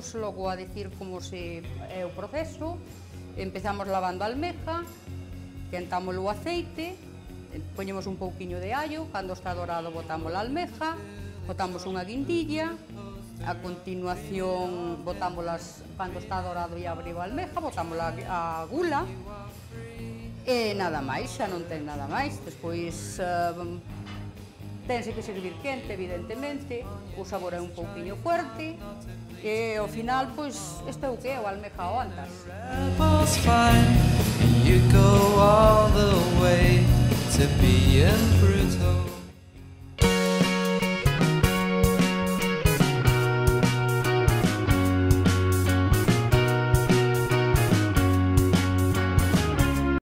vos logo a dicir como se é o proceso. Empezamos lavando a almeja, quentamos o aceite, poñemos un pouquiño de allo, cando está dorado botamos a almeja, botamos unha guindilla, a continuación botámoslas, cando está dorado e abriu a almeja, botamos a gula, e nada máis, xa non ten nada máis. Despois tense que servir quente, evidentemente, o sabor é un pouquiño fuerte, e ao final, pois, isto é o que é o almeja ao antas. You go all the way to being brutal.